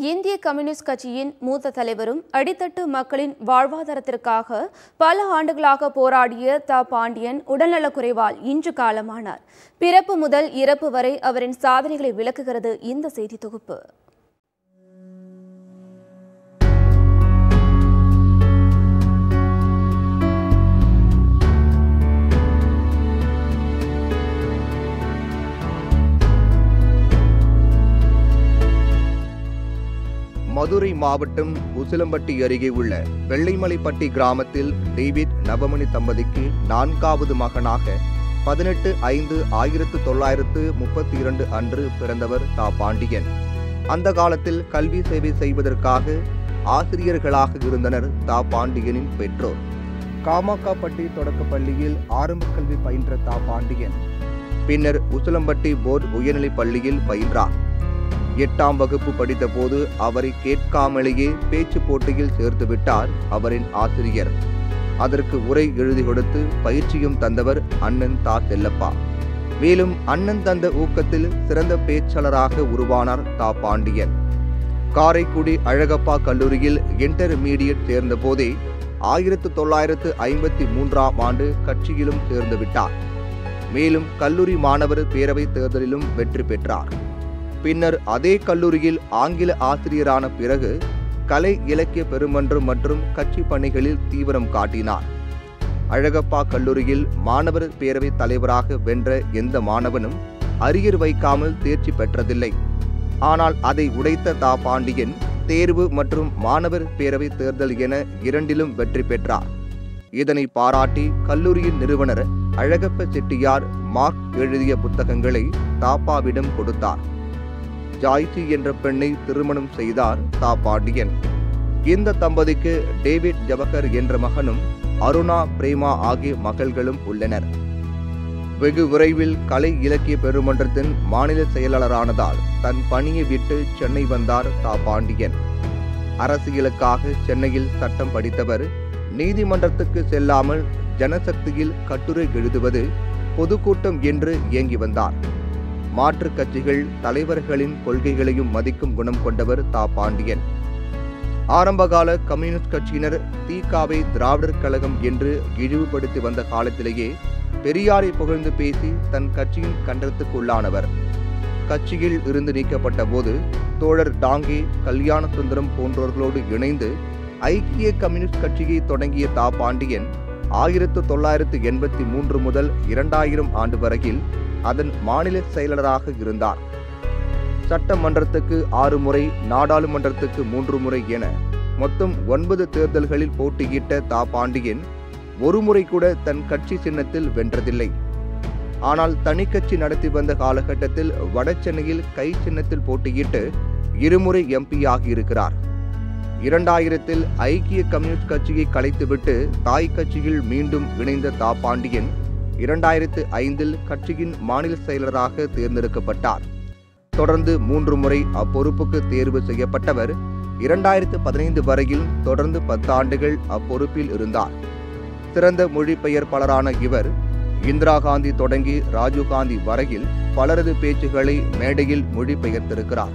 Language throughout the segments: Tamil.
இந்திய கம்யூனிஸ்ட் கட்சியின் மூத்த தலைவரும் அடித்தட்டு மக்களின் வாழ்வாதாரத்திற்காக பல ஆண்டுகளாக போராடிய த. பாண்டியன் உடல்நலக்குறைவால் இன்று காலமானார். பிறப்பு முதல் இறப்பு வரை அவரின் சாதனைகளை விளக்குகிறது இந்த செய்தி தொகுப்பு. மதுரை மாவட்டம் உசிலம்பட்டி அருகே உள்ள வெள்ளைமலைப்பட்டி கிராமத்தில் டேவிட் நவமணி தம்பதிக்கு 4வது மகனாக 18/5/1932 அன்று பிறந்தவர் த. பாண்டியன். அந்த காலத்தில் கல்வி சேவை செய்வதற்காக ஆசிரியர்களாக இருந்தனர் த. பாண்டியனின் பெற்றோர். காமாக்காப்பட்டி தொடக்கப் பள்ளியில் ஆரம்ப கல்வி பயின்ற த. பாண்டியன் பின்னர் உசிலம்பட்டி போர்டு உயர்நிலைப் பள்ளியில் பயின்றார். 8ஆம் வகுப்பு படித்த போது அவரை கேட்காமலேயே பேச்சு போட்டியில் சேர்த்துவிட்டார் அவரின் ஆசிரியர். அதற்கு உரை எழுதி கொடுத்து பயிற்சியும் தந்தவர் அண்ணன் த. செல்லப்பா. மேலும் அண்ணன் தந்த ஊக்கத்தில் சிறந்த பேச்சாளராக உருவானார் த. பாண்டியன். காரைக்குடி அழகப்பா கல்லூரியில் இன்டர்மீடியட் சேர்ந்த போதே 1953ஆம் ஆண்டு கட்சியிலும் சேர்ந்து விட்டார். மேலும் கல்லூரி மாணவர் பேரவை தேர்தலிலும் வெற்றி பெற்றார். பின்னர் அதே கல்லூரியில் ஆங்கில ஆசிரியரான பிறகு கலை இலக்கிய பெருமன்றம் மற்றும் கட்சி பணிகளில் தீவிரம் காட்டினார். அழகப்பா கல்லூரியில் மாணவர் பேரவை தலைவராக வென்ற எந்த மாணவனும் அரியர் வைக்காமல் தேர்ச்சி பெற்றதில்லை. ஆனால் அதை உடைத்த த. பாண்டியன் தேர்வு மற்றும் மாணவர் பேரவை தேர்தல் என இரண்டிலும் வெற்றி பெற்றார். இதனை பாராட்டி கல்லூரியின் நிறுவனர் அழகப்ப செட்டியார் மார்க் எழுதிய புத்தகங்களை தாப்பாவிடம் கொடுத்தார். ஜாய்சி என்ற பெண்ணை திருமணம் செய்தார் த. பாண்டியன். இந்த தம்பதிக்கு டேவிட் ஜவஹர் என்ற மகனும் அருணா பிரேமா ஆகிய மகள்களும் உள்ளனர். வெகு விரைவில் கலை இலக்கிய பெருமன்றத்தின் மாநில செயலாளரானதால் தன் பணியை விட்டு சென்னை வந்தார் த. பாண்டியன். அரசியலுக்காக சென்னையில் சட்டம் படித்தவர் நீதிமன்றத்துக்கு செல்லாமல் ஜனசக்தியில் கட்டுரை எழுதுவது, பொதுக்கூட்டம் என்று இயங்கி வந்தார். மாற்றுக் கட்சிகள் தலைவர்களின் கொள்கைகளையும் மதிக்கும் குணம் கொண்டவர் த. பாண்டியன். ஆரம்பகால கம்யூனிஸ்ட் கட்சியினர் தி.க.வை திராவிடர் கழகம் என்று இழிவுபடுத்தி வந்த காலத்திலேயே பெரியாரை புகழ்ந்து பேசி தன் கட்சியின் கண்டனத்துக்கு உள்ளானவர். கட்சியில் இருந்து நீக்கப்பட்ட போது தோழர் டாங்கே, கல்யாண சுந்தரம் போன்றோர்களோடு இணைந்து ஐக்கிய கம்யூனிஸ்ட் கட்சியை தொடங்கிய த. பாண்டியன் 1983 முதல் 2000 ஆண்டு வரையில் அதன் மாநில செயலராக இருந்தார். சட்டமன்றத்துக்கு 6 முறை, நாடாளுமன்றத்துக்கு 3 முறை என மொத்தம் 9 தேர்தல்களில் போட்டியிட்ட த. பாண்டியன் ஒரு முறை கூட தன் கட்சி சின்னத்தில் வென்றதில்லை. ஆனால் தனி கட்சி நடத்தி வந்த காலகட்டத்தில் வட சென்னையில் கை சின்னத்தில் போட்டியிட்டு 2 முறை MP ஆகியிருக்கிறார். 2000 ஐக்கிய கம்யூனிஸ்ட் கட்சியை கலைத்துவிட்டு தாய் கட்சியில் மீண்டும் இணைந்த த. பாண்டியன் 2005 கட்சியின் மாநில செயலராக தேர்ந்தெடுக்கப்பட்டார். தொடர்ந்து 3 முறை அப்பொறுப்புக்கு தேர்வு செய்யப்பட்டவர் 2015 வரையில் தொடர்ந்து 10 ஆண்டுகள் அப்பொறுப்பில் இருந்தார். சிறந்த மொழிபெயர்ப்பாளரான இவர் இந்திரா காந்தி தொடங்கி ராஜீவ்காந்தி வரையில் பலரது பேச்சுகளை மேடையில் மொழிபெயர்த்திருக்கிறார்.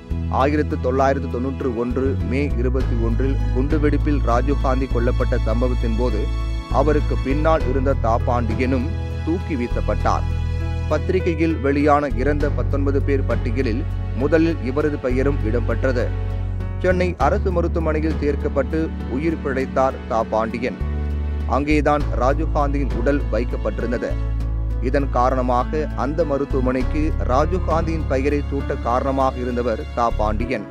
1991 மே 21 குண்டுவெடிப்பில் ராஜீவ்காந்தி கொல்லப்பட்ட சம்பவத்தின் போது அவருக்கு பின்னால் இருந்த த. பாண்டியனும் தூக்கி வீசப்பட்டார். பத்திரிகையில் வெளியான இறந்த 19 பேர் பட்டியலில் முதலில் இவரது பெயரும் இடம்பெற்றது. சென்னை அரசு மருத்துவமனையில் சேர்க்கப்பட்டு உயிர் பிழைத்தார் த. பாண்டியன். அங்கேதான் ராஜீவ்காந்தியின் உடல் வைக்கப்பட்டிருந்தது. இதன் காரணமாக அந்த மருத்துவமனைக்கு ராஜீவ்காந்தியின் பெயரை சூட்ட காரணமாக இருந்தவர் த. பாண்டியன்.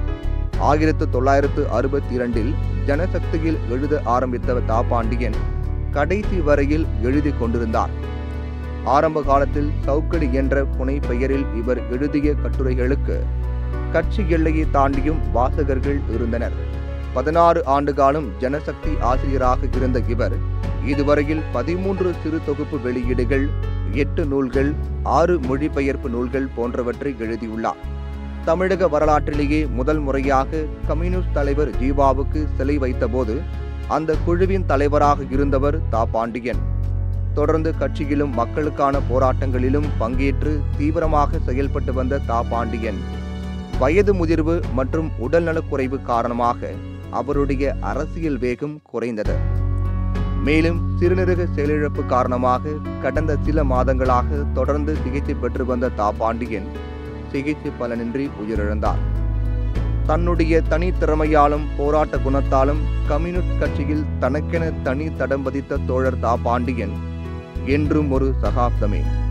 1962 ஜனசக்தியில் எழுத ஆரம்பித்த த. பாண்டியன் கடைசி வரையில் எழுதி கொண்டிருந்தார். ஆரம்ப காலத்தில் சவுக்கடி என்ற புனை பெயரில் இவர் எழுதிய கட்டுரைகளுக்கு கட்சி எல்லையை தாண்டியும் வாசகர்கள் இருந்தனர். 16 ஆண்டு காலம் ஜனசக்தி ஆசிரியராக இருந்த இவர் இதுவரையில் 13 சிறு தொகுப்பு வெளியீடுகள், 8 நூல்கள், 6 மொழிபெயர்ப்பு நூல்கள் போன்றவற்றை எழுதியுள்ளார். தமிழக வரலாற்றிலேயே முதல் முறையாக கம்யூனிஸ்ட் தலைவர் ஜீவாவுக்கு சிலை வைத்தபோது அந்த குழுவின் தலைவராக இருந்தவர் த. பாண்டியன். தொடர்ந்து கட்சியிலும் மக்களுக்கான போராட்டங்களிலும் பங்கேற்று தீவிரமாக செயல்பட்டு வந்த த. பாண்டியன் வயது முதிர்வு மற்றும் உடல்நலக்குறைவு காரணமாக அவருடைய அரசியல் வேகம் குறைந்தது. மேலும் சிறுநீரக செயலிழப்பு காரணமாக கடந்த சில மாதங்களாக தொடர்ந்து சிகிச்சை பெற்று வந்த தா பாண்டியன் சிகிச்சை பலனின்றி உயிரிழந்தார். தன்னுடைய தனித்திறமையாலும் போராட்ட குணத்தாலும் கம்யூனிஸ்ட் கட்சியில் தனக்கென தனி தடம் பதித்த தோழர் தா பாண்டியன் என்றும் ஒரு சகாப்தமே.